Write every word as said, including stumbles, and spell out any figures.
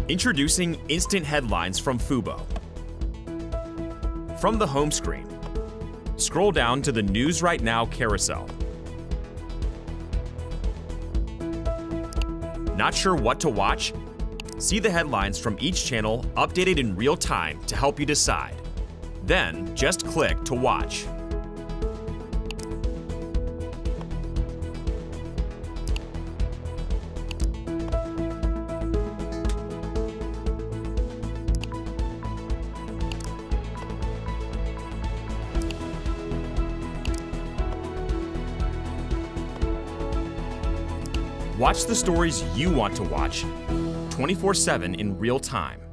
Introducing Instant Headlines from Fubo. From the home screen, scroll down to the News Right Now carousel. Not sure what to watch? See the headlines from each channel updated in real time to help you decide. Then, just click to watch. Watch the stories you want to watch twenty-four seven in real time.